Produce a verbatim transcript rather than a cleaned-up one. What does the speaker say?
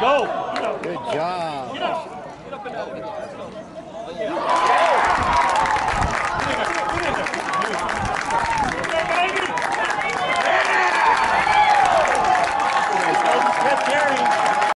Go. Good job. Get up. Get up and down.